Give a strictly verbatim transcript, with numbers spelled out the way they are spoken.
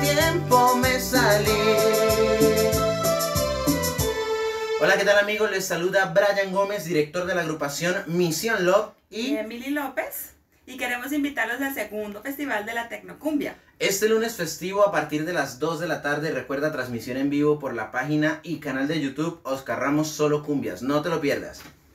tiempo me salí. Hola, ¿qué tal amigos? Les saluda Brian Gómez, director de la agrupación Misión Love y Emily López, y queremos invitarlos al segundo festival de la Tecnocumbia. Este lunes festivo a partir de las dos de la tarde, recuerda transmisión en vivo por la página y canal de YouTube Oscar Ramos Solo Cumbias, no te lo pierdas.